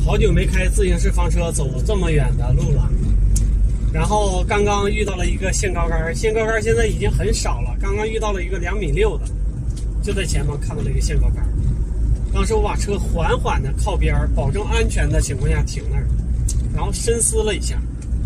好久没开自行式房车走这么远的路了，然后刚刚遇到了一个限高杆，限高杆现在已经很少了。刚刚遇到了一个2.6米的，就在前方看到了一个限高杆。当时我把车缓缓的靠边，保证安全的情况下停那儿，然后深思了一下，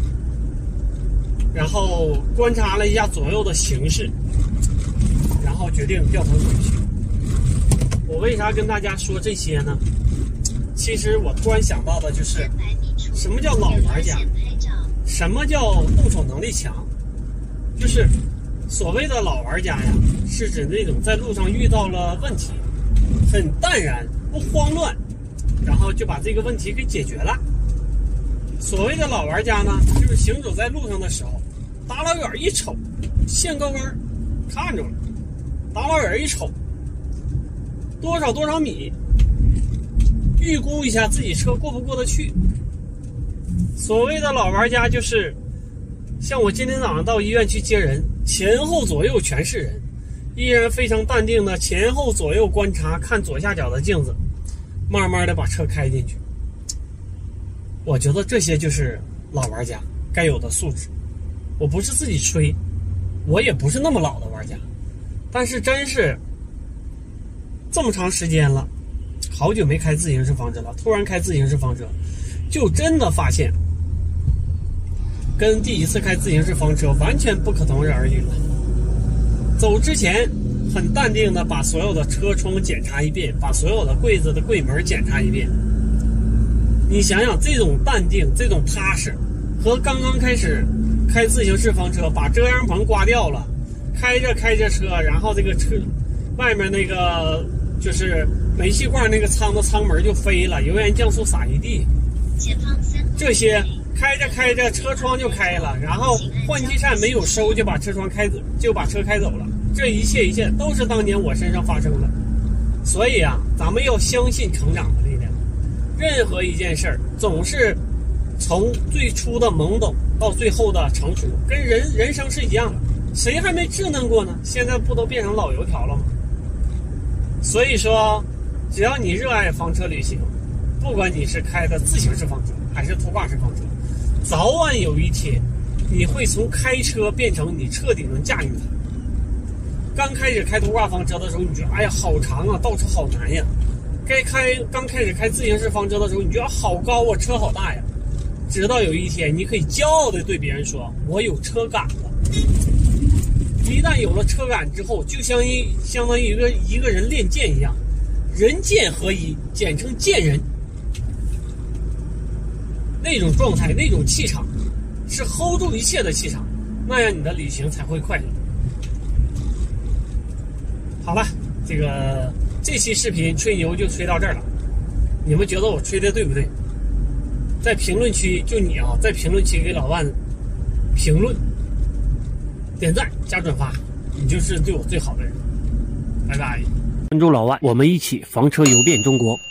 然后观察了一下左右的形势，然后决定掉头回去。我为啥跟大家说这些呢？其实我突然想到的就是，什么叫老玩家？什么叫动手能力强？就是所谓的老玩家呀，是指那种在路上遇到了问题，很淡然不慌乱，然后就把这个问题给解决了。所谓的老玩家呢，就是行走在路上的时候，大老远一瞅，限高杆看着了，大老远一瞅，多少米，预估一下自己车过不过得去。所谓的老玩家就是像我今天早上到医院去接人，前后左右全是人，依然非常淡定的前后左右观察，看左下角的镜子，慢慢的把车开进去。我觉得这些就是老玩家该有的素质。我不是自己吹，我也不是那么老的玩家，但是真是这么长时间了，好久没开自行车房车了，突然开自行车房车，就真的发现跟第一次开自行车房车完全不可同日而语了。走之前很淡定的把所有的车窗检查一遍，把所有的柜子的柜门检查一遍。你想想，这种淡定，这种踏实，和刚刚开始开自行车房车把遮阳棚刮掉了，开着车，然后这个车外面那个就是煤气罐那个舱的舱门就飞了，油盐酱醋洒一地，这些开着车窗就开了，然后换气扇没有收就把车开走了，这一切都是当年我身上发生的。所以啊，咱们要相信成长的力量。任何一件事儿总是从最初的懵懂到最后的成熟，跟人生是一样的。谁还没稚嫩过呢？现在不都变成老油条了吗？所以说，只要你热爱房车旅行，不管你是开的自行式房车还是拖挂式房车，早晚有一天你会从开车变成你彻底能驾驭它。刚开始开拖挂房车的时候，你觉得哎呀好长啊，倒车好难呀。刚开始开自行式房车的时候，你觉得好高啊，车好大呀。直到有一天你可以骄傲地对别人说，我有车感了。一旦有了车感之后，就相当于一个人练剑一样，人剑合一，简称剑人。那种状态，那种气场，是 hold 住一切的气场，那样你的旅行才会快乐。好了，这期视频吹牛就吹到这儿了，你们觉得我吹的对不对？在评论区，就你啊，在评论区给老万评论、点赞加转发，你就是对我最好的人。拜拜，关注老万，我们一起房车游遍中国。